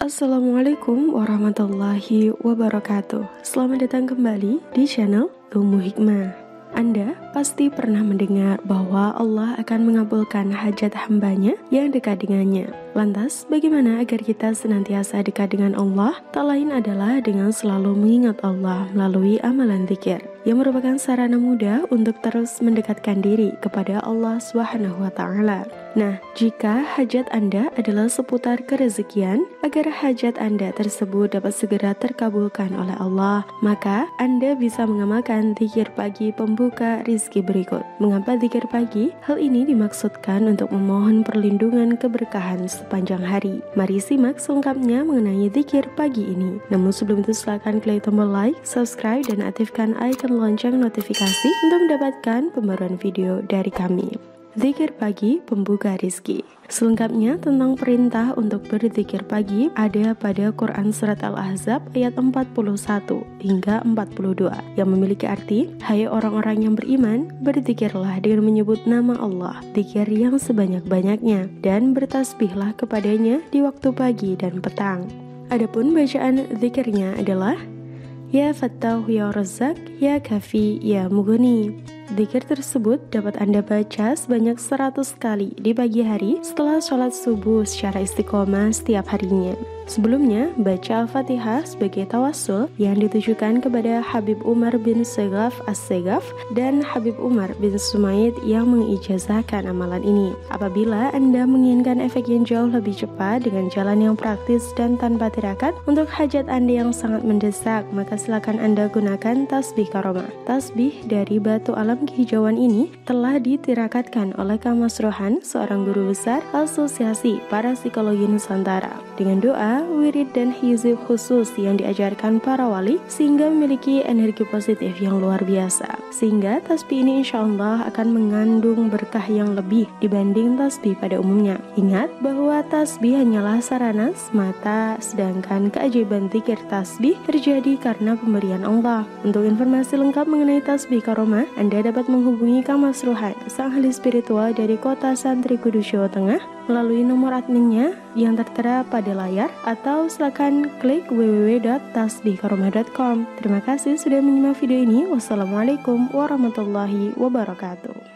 Assalamualaikum warahmatullahi wabarakatuh. Selamat datang kembali di channel Ilmu Hikmah. Anda pasti pernah mendengar bahwa Allah akan mengabulkan hajat hambanya yang dekat dengannya. Lantas, bagaimana agar kita senantiasa dekat dengan Allah? Tak lain adalah dengan selalu mengingat Allah melalui amalan zikir, yang merupakan sarana mudah untuk terus mendekatkan diri kepada Allah SWT. Nah, jika hajat Anda adalah seputar kerezekian, agar hajat Anda tersebut dapat segera terkabulkan oleh Allah, maka Anda bisa mengamalkan zikir pagi pembuka rizki berikut. Mengapa zikir pagi? Hal ini dimaksudkan untuk memohon perlindungan keberkahan sepanjang hari. Mari simak selengkapnya mengenai zikir pagi ini. Namun sebelum itu silakan klik tombol like, subscribe, dan aktifkan icon lonceng notifikasi untuk mendapatkan pembaruan video dari kami. Zikir pagi pembuka rizki. Selengkapnya tentang perintah untuk berzikir pagi ada pada Quran Surat Al-Ahzab ayat 41 hingga 42 yang memiliki arti, hai orang-orang yang beriman, berzikirlah dengan menyebut nama Allah, zikir yang sebanyak-banyaknya, dan bertasbihlah kepadanya di waktu pagi dan petang. Adapun bacaan zikirnya adalah Ya Fattah, Ya Razzaq, Ya Kafi, Ya Mughni. Zikir tersebut dapat Anda baca sebanyak 100 kali di pagi hari setelah sholat subuh secara istiqomah setiap harinya. Sebelumnya, baca Al-Fatihah sebagai tawassul yang ditujukan kepada Habib Umar bin Segaf As-Segaf dan Habib Umar bin Sumaid yang mengijazahkan amalan ini. Apabila Anda menginginkan efek yang jauh lebih cepat dengan jalan yang praktis dan tanpa tirakat untuk hajat Anda yang sangat mendesak, maka silakan Anda gunakan tasbih karomah. Tasbih dari batu alam kehijauan ini telah ditirakatkan oleh Kang Mas Rohan, seorang guru besar Asosiasi Para Psikologi Nusantara, dengan doa, wirid, dan hizib khusus yang diajarkan para wali sehingga memiliki energi positif yang luar biasa. Sehingga tasbih ini insya Allah akan mengandung berkah yang lebih dibanding tasbih pada umumnya. Ingat bahwa tasbih hanyalah sarana semata, sedangkan keajaiban zikir tasbih terjadi karena pemberian Allah. Untuk informasi lengkap mengenai tasbih karomah, Anda dapat menghubungi Kang Mas Rohan, sang ahli spiritual dari Kota Santri Kudus, Jawa Tengah, melalui nomor adminnya yang tertera pada layar, atau silakan klik www.tasbihkaromah.com. Terima kasih sudah menyimak video ini. Wassalamualaikum warahmatullahi wabarakatuh.